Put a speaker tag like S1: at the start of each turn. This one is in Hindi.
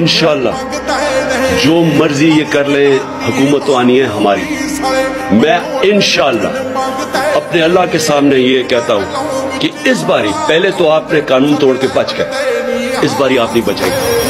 S1: इंशाअल्लाह जो मर्जी ये कर ले, हुकूमत तो आनी है हमारी। मैं इंशाअल्लाह अपने अल्लाह के सामने ये कहता हूं कि इस बारी पहले तो आपने कानून तोड़ के बच गए, इस बारी आप नहीं बचेंगे।